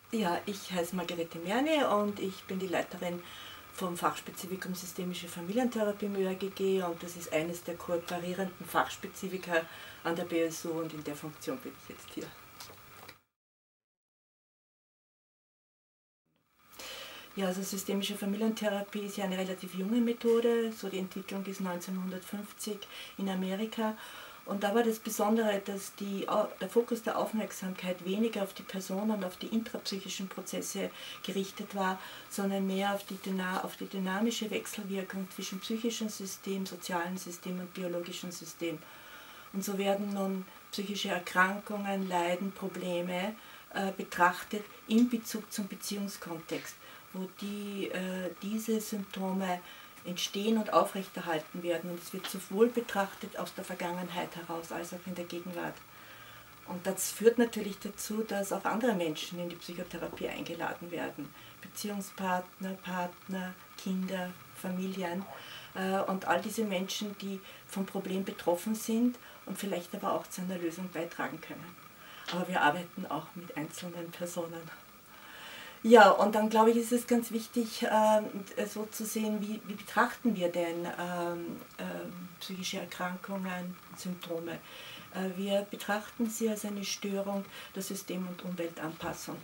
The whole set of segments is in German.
Ja, ich heiße Margarete Merne und ich bin die Leiterin vom Fachspezifikum Systemische Familientherapie im ÖAGG, und das ist eines der kooperierenden Fachspezifika an der BSU, und in der Funktion bin ich jetzt hier. Ja, also systemische Familientherapie ist ja eine relativ junge Methode, so die Entwicklung ist 1950 in Amerika. Und da war das Besondere, dass der Fokus der Aufmerksamkeit weniger auf die Person und auf die intrapsychischen Prozesse gerichtet war, sondern mehr auf die dynamische Wechselwirkung zwischen psychischem System, sozialem System und biologischem System. Und so werden nun psychische Erkrankungen, Leiden, Probleme betrachtet in Bezug zum Beziehungskontext, wo diese Symptome entstehen und aufrechterhalten werden. Und es wird sowohl betrachtet aus der Vergangenheit heraus als auch in der Gegenwart. Und das führt natürlich dazu, dass auch andere Menschen in die Psychotherapie eingeladen werden. Beziehungspartner, Partner, Kinder, Familien und all diese Menschen, die vom Problem betroffen sind und vielleicht aber auch zu einer Lösung beitragen können. Aber wir arbeiten auch mit einzelnen Personen. Ja, und dann glaube ich, ist es ganz wichtig, so zu sehen, wie betrachten wir denn psychische Erkrankungen, Symptome. Wir betrachten sie als eine Störung der System- und Umweltanpassung.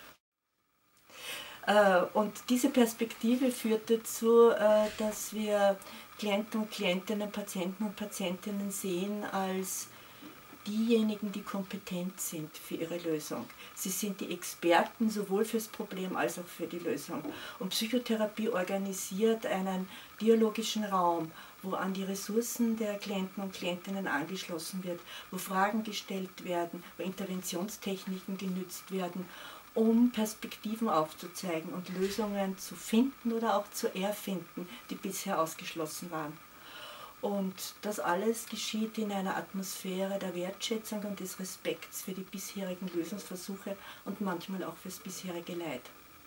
Und diese Perspektive führt dazu, dass wir Klienten und Klientinnen, Patienten und Patientinnen sehen als diejenigen, die kompetent sind für ihre Lösung. Sie sind die Experten sowohl fürs Problem als auch für die Lösung. Und Psychotherapie organisiert einen dialogischen Raum, wo an die Ressourcen der Klienten und Klientinnen angeschlossen wird, wo Fragen gestellt werden, wo Interventionstechniken genützt werden, um Perspektiven aufzuzeigen und Lösungen zu finden oder auch zu erfinden, die bisher ausgeschlossen waren. Und das alles geschieht in einer Atmosphäre der Wertschätzung und des Respekts für die bisherigen Lösungsversuche und manchmal auch fürs bisherige Leid.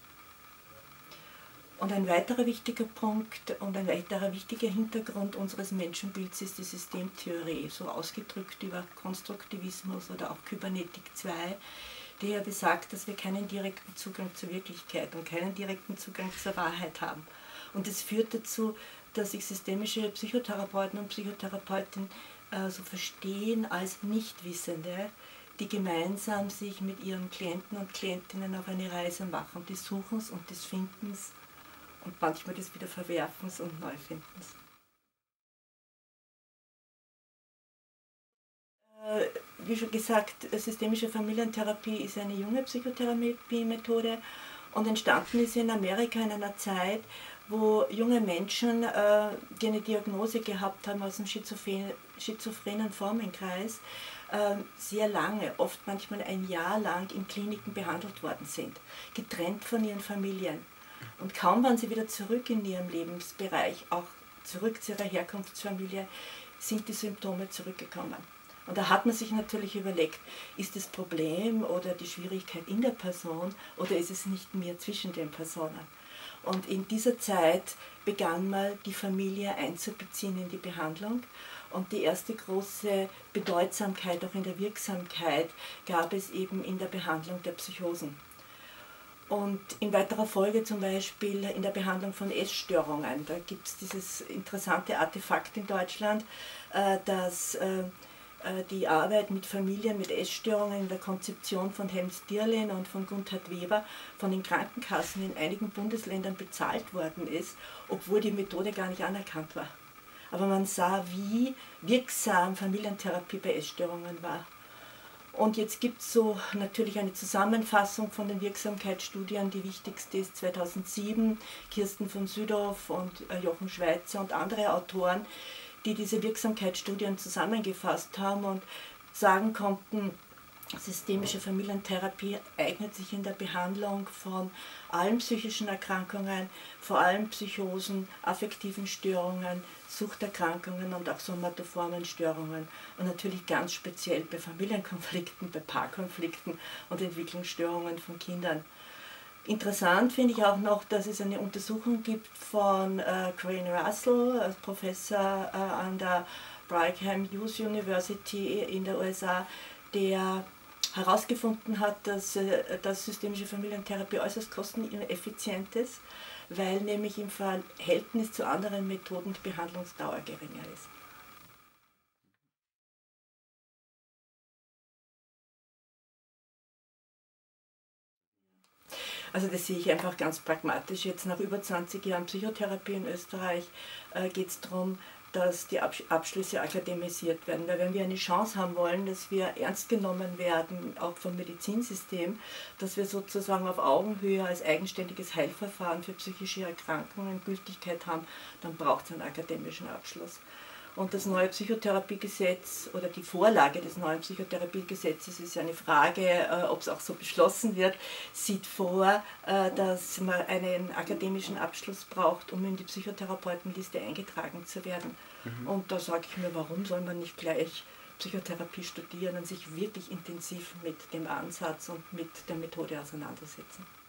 Und ein weiterer wichtiger Punkt und ein weiterer wichtiger Hintergrund unseres Menschenbilds ist die Systemtheorie, so ausgedrückt über Konstruktivismus oder auch Kybernetik 2, die ja besagt, dass wir keinen direkten Zugang zur Wirklichkeit und keinen direkten Zugang zur Wahrheit haben. Und es führt dazu, dass sich systemische Psychotherapeuten und Psychotherapeutinnen so verstehen als Nichtwissende, die gemeinsam sich mit ihren Klienten und Klientinnen auf eine Reise machen, des Suchens und des Findens und manchmal des Wiederverwerfens und Neufindens. Wie schon gesagt, systemische Familientherapie ist eine junge Psychotherapie-Methode und entstanden ist sie in Amerika in einer Zeit, wo junge Menschen, die eine Diagnose gehabt haben aus dem schizophrenen Formenkreis, sehr lange, oft manchmal ein Jahr lang in Kliniken behandelt worden sind, getrennt von ihren Familien. Und kaum waren sie wieder zurück in ihrem Lebensbereich, auch zurück zu ihrer Herkunftsfamilie, sind die Symptome zurückgekommen. Und da hat man sich natürlich überlegt, ist das Problem oder die Schwierigkeit in der Person oder ist es nicht mehr zwischen den Personen? Und in dieser Zeit begann mal die Familie einzubeziehen in die Behandlung. Und die erste große Bedeutsamkeit auch in der Wirksamkeit gab es eben in der Behandlung der Psychosen. Und in weiterer Folge zum Beispiel in der Behandlung von Essstörungen. Da gibt es dieses interessante Artefakt in Deutschland, dass die Arbeit mit Familien mit Essstörungen in der Konzeption von Helms Dirlin und von Gunthard Weber von den Krankenkassen in einigen Bundesländern bezahlt worden ist, obwohl die Methode gar nicht anerkannt war. Aber man sah, wie wirksam Familientherapie bei Essstörungen war. Und jetzt gibt es so natürlich eine Zusammenfassung von den Wirksamkeitsstudien. Die wichtigste ist 2007, Kirsten von Südhoff und Jochen Schweizer und andere Autoren, die diese Wirksamkeitsstudien zusammengefasst haben und sagen konnten, systemische Familientherapie eignet sich in der Behandlung von allen psychischen Erkrankungen, vor allem Psychosen, affektiven Störungen, Suchterkrankungen und auch somatoformen Störungen und natürlich ganz speziell bei Familienkonflikten, bei Paarkonflikten und Entwicklungsstörungen von Kindern. Interessant finde ich auch noch, dass es eine Untersuchung gibt von Crane Russell, Professor an der Brigham Young University in der USA, der herausgefunden hat, dass systemische Familientherapie äußerst kosteneffizient ist, weil nämlich im Verhältnis zu anderen Methoden die Behandlungsdauer geringer ist. Also das sehe ich einfach ganz pragmatisch. Jetzt nach über 20 Jahren Psychotherapie in Österreich geht es darum, dass die Abschlüsse akademisiert werden. Weil wenn wir eine Chance haben wollen, dass wir ernst genommen werden, auch vom Medizinsystem, dass wir sozusagen auf Augenhöhe als eigenständiges Heilverfahren für psychische Erkrankungen Gültigkeit haben, dann braucht es einen akademischen Abschluss. Und das neue Psychotherapiegesetz oder die Vorlage des neuen Psychotherapiegesetzes ist eine Frage, ob es auch so beschlossen wird, sieht vor, dass man einen akademischen Abschluss braucht, um in die Psychotherapeutenliste eingetragen zu werden. Und da sage ich mir, warum soll man nicht gleich Psychotherapie studieren und sich wirklich intensiv mit dem Ansatz und mit der Methode auseinandersetzen?